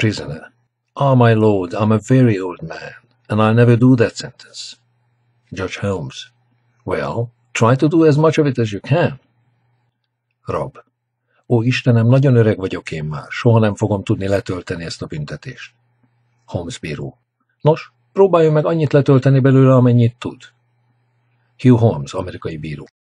Prisoner. Ah, my lord, I'm a very old man, and I'll never do that sentence. Judge Holmes. Well, try to do as much of it as you can. Rob. Ó, Istenem, nagyon öreg vagyok én már. Soha nem fogom tudni letölteni ezt a büntetést. Holmes bíró. Nos, próbáljon meg annyit letölteni belőle, amennyit tud. Hugh Holmes, amerikai bíró.